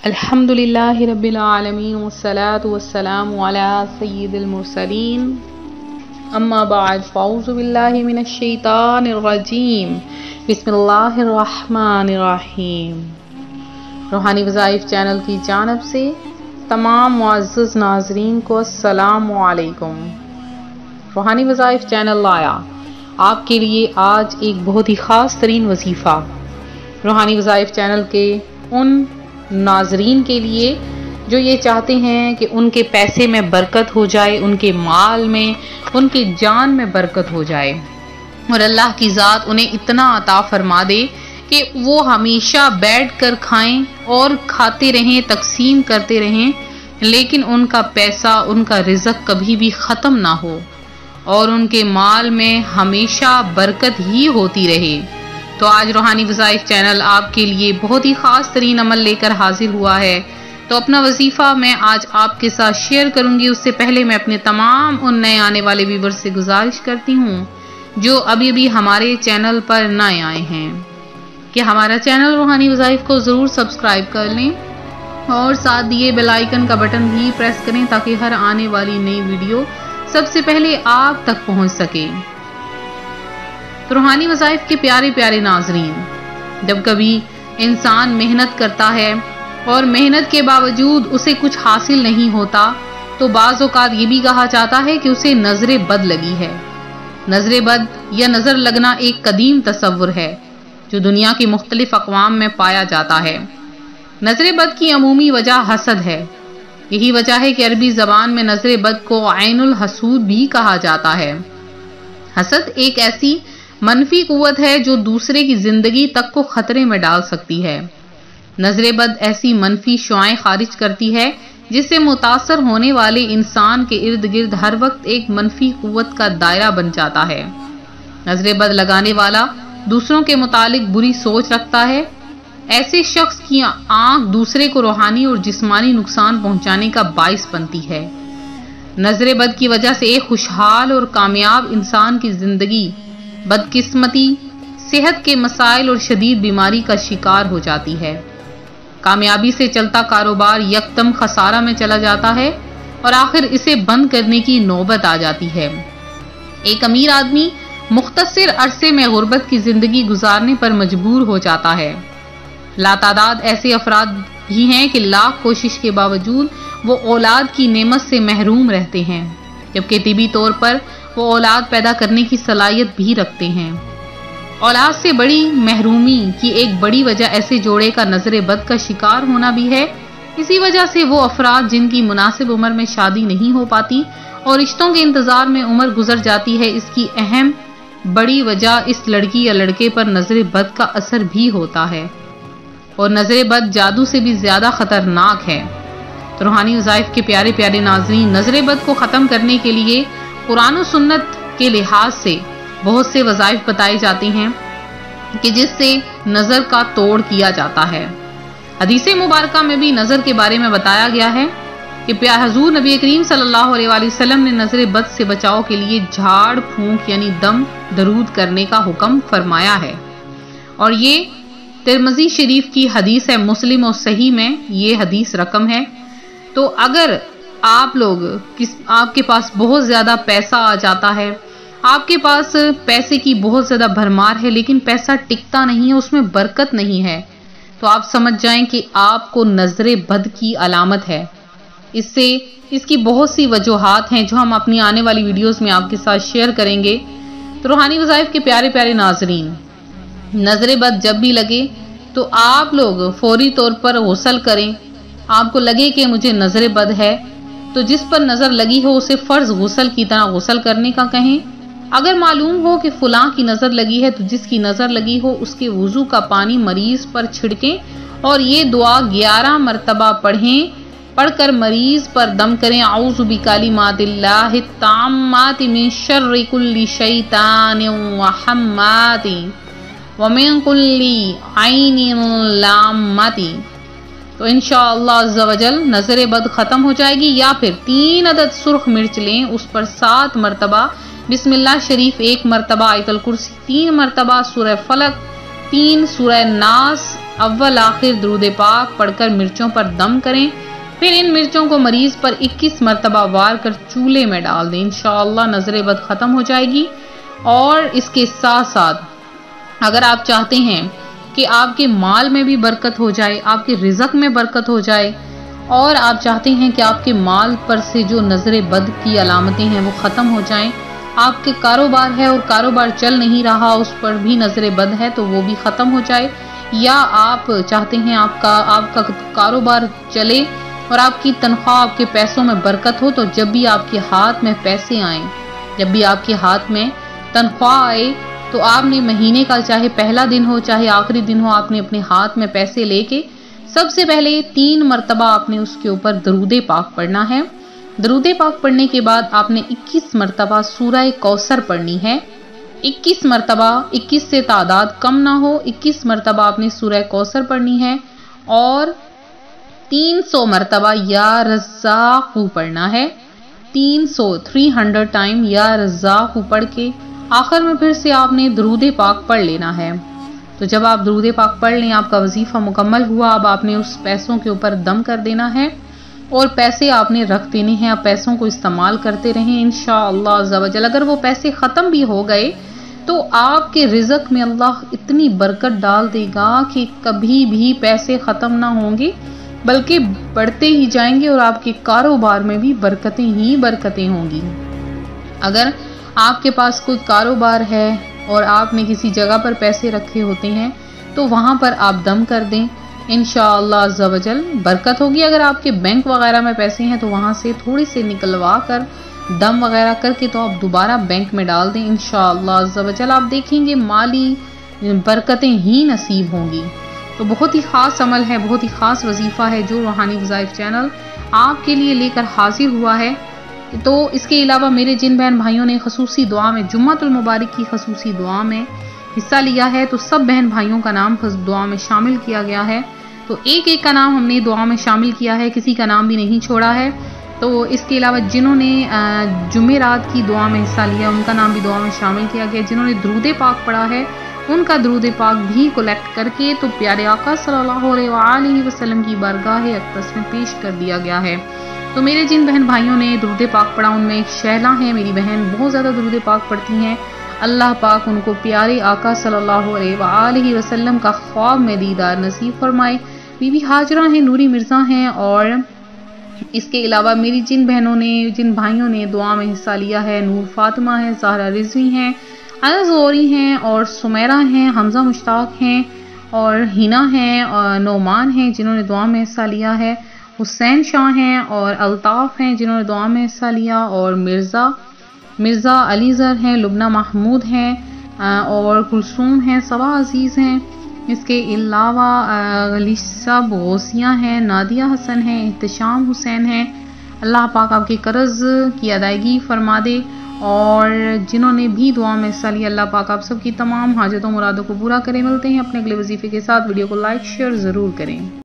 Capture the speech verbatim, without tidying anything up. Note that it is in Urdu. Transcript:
الحمدللہ رب العالمین والصلاة والسلام علی سید المرسلین اما بعد فاعوذ باللہ من الشیطان الرجیم بسم اللہ الرحمن الرحیم۔ روحانی وظائف چینل کی جانب سے تمام معزز ناظرین کو السلام علیکم۔ روحانی وظائف چینل لایا آپ کے لیے آج ایک بہت ہی خاص ترین وظیفہ، روحانی وظائف چینل کے ان ناظرین کے لیے جو یہ چاہتے ہیں کہ ان کے پیسے میں برکت ہو جائے، ان کے مال میں، ان کی جان میں برکت ہو جائے اور اللہ کی ذات انہیں اتنا عطا فرما دے کہ وہ ہمیشہ بیٹھ کر کھائیں اور کھاتے رہیں، تقسیم کرتے رہیں، لیکن ان کا پیسہ، ان کا رزق کبھی بھی ختم نہ ہو اور ان کے مال میں ہمیشہ برکت ہی ہوتی رہے۔ تو آج روحانی وظائف چینل آپ کے لیے بہت ہی خاص ترین عمل لے کر حاضر ہوا ہے۔ تو اپنا وظیفہ میں آج آپ کے ساتھ شیئر کروں گی، اس سے پہلے میں اپنے تمام ان نئے آنے والے ویورز سے گزارش کرتی ہوں جو ابھی بھی ہمارے چینل پر نئے آئے ہیں کہ ہمارا چینل روحانی وظائف کو ضرور سبسکرائب کر لیں اور ساتھ دیے بیل آئیکن کا بٹن بھی پریس کریں تاکہ ہر آنے والی نئی ویڈیو سب سے پہلے آپ تک پہنچ سکے۔ تو روحانی وظائف کے پیارے پیارے ناظرین، جب کبھی انسان محنت کرتا ہے اور محنت کے باوجود اسے کچھ حاصل نہیں ہوتا تو بعض اوقات یہ بھی کہا جاتا ہے کہ اسے نظر بد لگی ہے۔ نظر بد یا نظر لگنا ایک قدیم تصور ہے جو دنیا کے مختلف اقوام میں پایا جاتا ہے۔ نظر بد کی عمومی وجہ حسد ہے۔ یہی وجہ ہے کہ عربی زبان میں نظر بد کو عین الحسود بھی کہا جاتا ہے۔ حسد ایک ایسی منفی قوت ہے جو دوسرے کی زندگی تک کو خطرے میں ڈال سکتی ہے۔ نظر بد ایسی منفی شعاعیں خارج کرتی ہے جس سے متاثر ہونے والے انسان کے ارد گرد ہر وقت ایک منفی قوت کا دائرہ بن جاتا ہے۔ نظر بد لگانے والا دوسروں کے متعلق بری سوچ رکھتا ہے۔ ایسے شخص کی آنکھ دوسرے کو روحانی اور جسمانی نقصان پہنچانے کا باعث بنتی ہے۔ نظر بد کی وجہ سے ایک خوشحال اور کامیاب انسان کی زندگی بدقسمتی، صحت کے مسائل اور شدید بیماری کا شکار ہو جاتی ہے۔ کامیابی سے چلتا کاروبار یکدم خسارہ میں چلا جاتا ہے اور آخر اسے بند کرنے کی نوبت آ جاتی ہے۔ ایک امیر آدمی مختصر عرصے میں غربت کی زندگی گزارنے پر مجبور ہو جاتا ہے۔ لاتعداد ایسے افراد بھی ہیں کہ لاکھ کوشش کے باوجود وہ اولاد کی نعمت سے محروم رہتے ہیں، جبکہ طبی طور پر وہ اولاد پیدا کرنے کی صلاحیت بھی رکھتے ہیں۔ اولاد سے بڑی محرومی کی ایک بڑی وجہ ایسے جوڑے کا نظر بد کا شکار ہونا بھی ہے۔ اسی وجہ سے وہ افراد جن کی مناسب عمر میں شادی نہیں ہو پاتی اور رشتوں کے انتظار میں عمر گزر جاتی ہے، اس کی اہم بڑی وجہ اس لڑکی یا لڑکے پر نظر بد کا اثر بھی ہوتا ہے، اور نظر بد جادو سے بھی زیادہ خطرناک ہے۔ تو روحانی وظائف کے پیارے پیارے ناظرین، نظر بد کو ختم کرنے کے لیے قرآن و سنت کے لحاظ سے بہت سے وظائف بتائے جاتے ہیں کہ جس سے نظر کا توڑ کیا جاتا ہے۔ حدیث مبارکہ میں بھی نظر کے بارے میں بتایا گیا ہے کہ پیارے حضور نبی کریم صلی اللہ علیہ وآلہ وسلم نے نظر بد سے بچاؤ کے لیے جھاڑ پھونک یعنی دم درود کرنے کا حکم فرمایا ہے، اور یہ ترمذی شریف کی حدیث ہے۔ مسلم اور صحیح میں یہ حدیث رقم ہے۔ تو اگر آپ لوگ کس آپ کے پاس بہت زیادہ پیسہ آ جاتا ہے، آپ کے پاس پیسے کی بہت زیادہ بھرمار ہے لیکن پیسہ ٹکتا نہیں ہے، اس میں برکت نہیں ہے، تو آپ سمجھ جائیں کہ آپ کو نظر بد کی علامت ہے۔ اس سے اس کی بہت سی وجوہات ہیں جو ہم اپنی آنے والی ویڈیوز میں آپ کے ساتھ شیئر کریں گے۔ تو روحانی وظائف کے پیارے پیارے ناظرین، نظر بد جب بھی لگے تو آپ لوگ فوری طور پر غسل کریں۔ آپ کو لگے کہ مجھے نظر بد ہے تو جس پر نظر لگی ہو اسے فرض غسل کی طرح غسل کرنے کا کہیں۔ اگر معلوم ہو کہ فلاں کی نظر لگی ہے تو جس کی نظر لگی ہو اس کے وضو کا پانی مریض پر چھڑکیں اور یہ دعا گیارہ مرتبہ پڑھیں، پڑھ کر مریض پر دم کریں۔ اعوذ بکلمات اللہ التامات من شر کل شیطان وہمات ومن کل عین لامات۔ تو انشاءاللہ عز و جل نظر بد ختم ہو جائے گی۔ یا پھر تین عدد سرخ مرچ لیں، اس پر سات مرتبہ بسم اللہ شریف، ایک مرتبہ آیت الکرسی، تین مرتبہ سورہ فلق، تین سورہ ناس اول آخر درود پاک پڑھ کر مرچوں پر دم کریں، پھر ان مرچوں کو مریض پر اکیس مرتبہ وار کر چولہے میں ڈال دیں، انشاءاللہ نظر بد ختم ہو جائے گی۔ اور اس کے ساتھ ساتھ اگر آپ چاہتے ہیں کہ آپ کے مال میں بھی برکت ہو جائے، آپ کے رزق میں برکت ہو جائے، اور آپ چاہتے ہیں کہ آپ کے مال پر سے جو نظر بد کی علامتیں ہیں وہ ختم ہو جائیں، آپ کے کاروبار ہے اور کاروبار چل نہیں رہا، اس پر بھی نظر بد ہے تو وہ بھی ختم ہو جائے، یا آپ چاہتے ہیں آپ کا آپ کا کاروبار چلے اور آپ کی تنخواہ، آپ کے پیسوں میں برکت ہو، تو جب بھی آپ کے ہاتھ میں پیسے آئیں، جب بھی آپ کے ہاتھ میں تنخواہ آئے، تو آپ نے مہینے کا چاہے پہلا دن ہو چاہے آخری دن ہو، آپ نے اپنے ہاتھ میں پیسے لے کے سب سے پہلے تین مرتبہ آپ نے اس کے اوپر درود پاک پڑھنا ہے۔ درود پاک پڑھنے کے بعد آپ نے اکیس مرتبہ سورہ کوثر پڑھنی ہے، اکیس مرتبہ، اکیس سے تعداد کم نہ ہو، اکیس مرتبہ آپ نے سورہ کوثر پڑھنی ہے، اور تین سو مرتبہ یا رزاق پڑھنا ہے، تین سو تھری ہنڈریڈ ٹائم یا رزاق پڑھ کے آخر میں پھر سے آپ نے درود پاک پڑھ لینا ہے۔ تو جب آپ درود پاک پڑھ لیں، آپ کا وظیفہ مکمل ہوا، اب آپ نے اس پیسوں کے اوپر دم کر دینا ہے اور پیسے آپ نے رکھ دینے ہیں، آپ پیسوں کو استعمال کرتے رہیں انشاءاللہ عز و جل۔ اگر وہ پیسے ختم بھی ہو گئے تو آپ کے رزق میں اللہ اتنی برکت ڈال دے گا کہ کبھی بھی پیسے ختم نہ ہوں گے، بلکہ بڑھتے ہی جائیں گے، اور آپ کے کاروبار میں بھی برکتیں ہی برکتیں ہوں گی۔ اگر آپ کے پاس کوئی کاروبار ہے اور آپ نے کسی جگہ پر پیسے رکھے ہوتے ہیں تو وہاں پر آپ دم کر دیں، انشاءاللہ عز و جل برکت ہوگی۔ اگر آپ کے بینک وغیرہ میں پیسے ہیں تو وہاں سے تھوڑی سے نکلوا کر دم وغیرہ کر کے تو آپ دوبارہ بینک میں ڈال دیں، انشاءاللہ عز و جل آپ دیکھیں گے مالی برکتیں ہی نصیب ہوں گی۔ تو بہت ہی خاص عمل ہے، بہت ہی خاص وظیفہ ہے جو روحانی وظائف چینل آپ کے لیے لے کر حاضر ہوا ہے۔ تو اس کے علاوہ میرے جن بہن بھائیوں نے خصوصی دعا میں، جمعۃ المبارک کی خصوصی دعا میں حصہ لیا ہے، تو سب بہن بھائیوں کا نام دعا میں شامل کیا گیا ہے، تو ایک ایک کا نام ہم نے دعا میں شامل کیا ہے، کسی کا نام بھی نہیں چھوڑا ہے۔ تو اس کے علاوہ جنہوں نے جمعرات کی دعا میں حصہ لیا ان کا نام بھی دعا میں شامل کیا گیا، جنہوں نے درود پاک پڑھا ہے ان کا درود پاک بھی کلیکٹ کر کے تو پیارے آقا صلی اللہ علیہ وآلہ وسلم کی بارگاہ اقدس میں پیش کر دیا گیا ہے۔ تو میرے جن بہن بھائیوں نے درود پاک پڑھا ان میں ایک شہلا ہے، میری بہن بہت زیادہ درود پاک پڑھتی ہیں، اللہ پاک ان کو پیارے آقا صلی اللہ علیہ وآلہ وسلم کا خواب میں دیدار نصیب فرمائے۔ بی بی ہاجرہ ہیں، نوری مرزا ہیں، اور اس کے علاوہ میری جن بہنوں نے، جن بھائیوں نے دعا میں حصہ لیا ہے، نور فاطمہ ہیں، زہرا رضوی ہیں، انس غوری ہیں، اور سمیرہ ہیں، حمزہ مشتاق ہیں، اور ہینا ہیں، اور نعمان ہیں جنہوں نے دعا میں حصہ لیا ہے، حسین شاہ ہیں، اور الطاف ہیں جنہوں نے دعا میں حصہ لیا، اور مرزا مرزا علی زر ہیں، لبنہ محمود ہیں، اور کلثوم ہیں، صبا عزیز ہیں، اس کے علاوہ غلیثہ غوثیہ ہیں، نادیہ حسن ہیں، احتشام حسین ہیں۔ اللہ پاک آپ کے قرض کی ادائیگی فرما دے، اور جنہوں نے بھی دعا میں حصہ لیا اللہ پاک آپ سب کی تمام حاجتوں مرادوں کو پورا کرے۔ ملتے ہیں اپنے اگلے وظیفے کے ساتھ، ویڈیو کو لائک شیئر ضرور کریں۔